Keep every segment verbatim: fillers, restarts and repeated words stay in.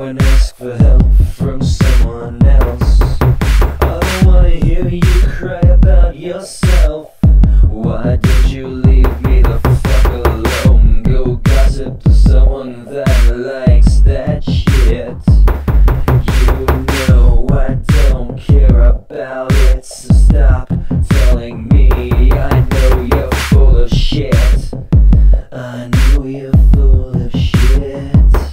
and ask for help from someone else. I don't wanna hear you cry about yourself. Why don't you leave me the fuck alone? Go gossip to someone that likes that shit. You know I don't care about it, so stop telling me I know you're full of shit. I know you're full of shit.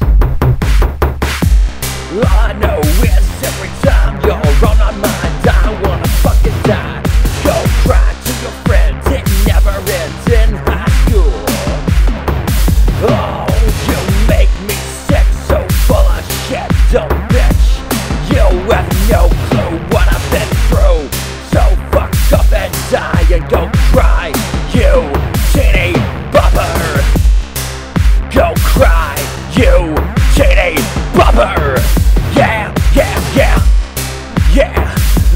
I know it's every time you're on my mind, I wanna fucking die. Go cry to your friends, it never ends in high school. Oh, you make me sick, so full of shit, dumb bitch. You have no clue what I've been through, so fuck up and die and go cry, you teeny bopper. Go cry, you teeny bopper. Yeah, yeah, yeah, yeah.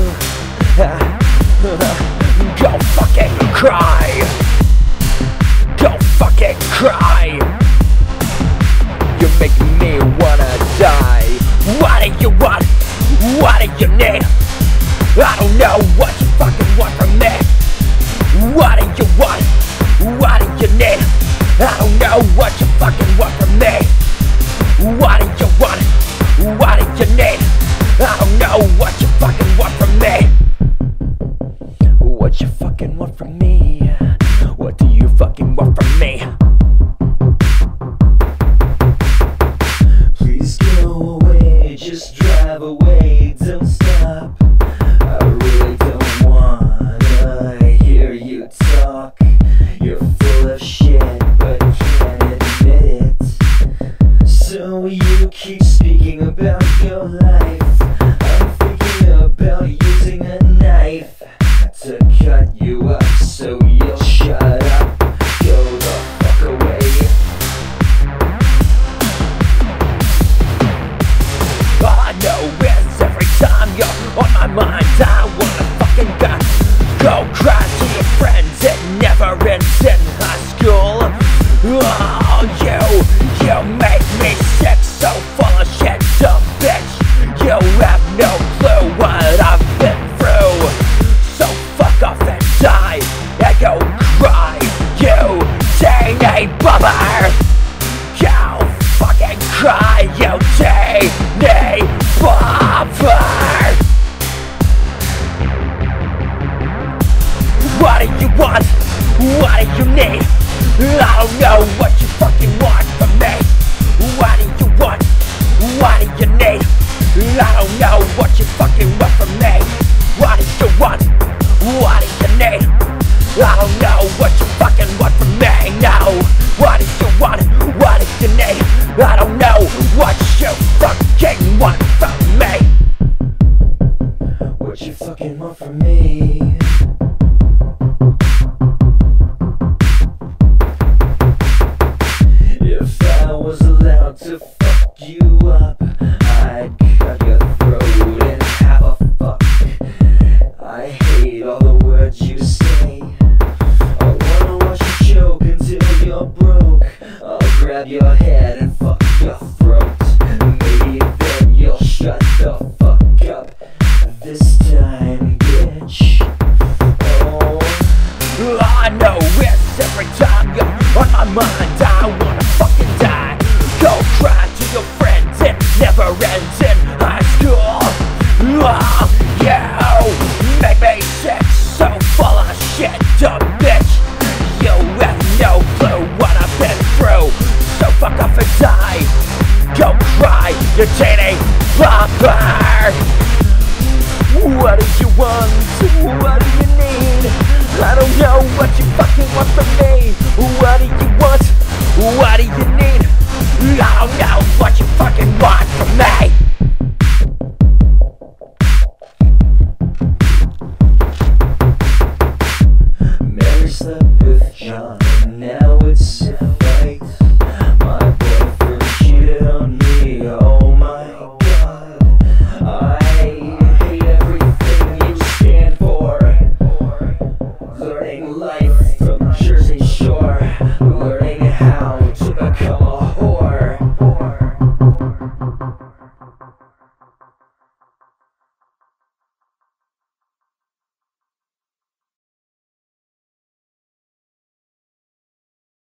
Go fucking cry. Go fucking cry. You're making me wanna die. What do you want? What do you need? I don't know what you fucking want from me. What do you want? What do you need? I don't know what you fucking want from me. What do you want? What do you need? I don't know what you fucking want from me. What you fucking want from me? What do you fucking want from me? Please go away, just drive away, don't stop. I really don't wanna hear you talk. You're full of shit, but can't admit it. So you keep speaking about your life. I'm thinking about using a knife to cut you up so you'll shut up. Go the fuck away. I know it's every time you're on my mind, I wanna fucking go. Go cry to your friends, it never ends in high school. Oh, you, you make me sick, so full of shit, dumb bitch. You have no clue what I've been through, so fuck off and die, and go cry, you teeny bopper. Go fucking cry, you teeny bopper. What do you want? What do you need? I don't know what you fucking want from me. What do you want? What do you need? I don't know what you fucking want from me. What do you want? What do you need? I don't know what you fucking want from me. No. What do you want? What do you need? I don't know what you fucking want from me. What you fucking want from me? If I was allowed to fuck you up, I'd cut your throat and have a fuck. I hate all the words you say. I wanna watch you choke until you're broke. I'll grab your head and fuck your throat. Maybe then you'll shut the fuck up this time, bitch. Oh, I know it's every time you're on my mind, I wanna fucking die. Go cry to your friends, it never ends in high school. Oh, you make me sick, so full of shit, dumb bitch. You have no clue what I've been through, so fuck off and die. Go cry, you teeny bopper. What do you want? What do you need? I don't know what you fucking want from me. What do you want? What do you need? I don't know what you fucking want.